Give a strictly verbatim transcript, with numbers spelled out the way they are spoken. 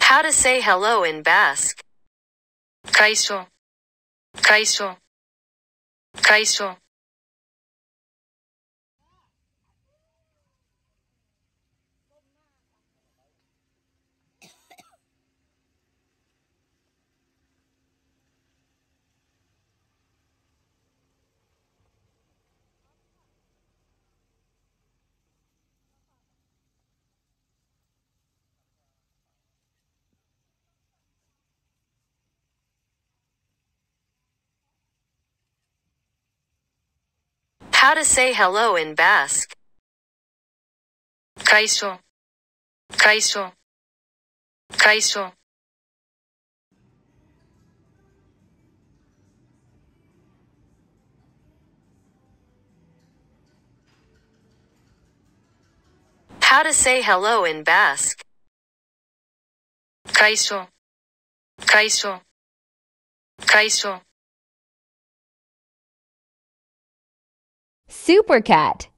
How to say hello in Basque. Kaixo, kaixo, kaixo. How to say hello in Basque. Kaixo, kaixo, kaixo. How to say hello in Basque. Kaixo, kaixo, kaixo. SUPERKATT.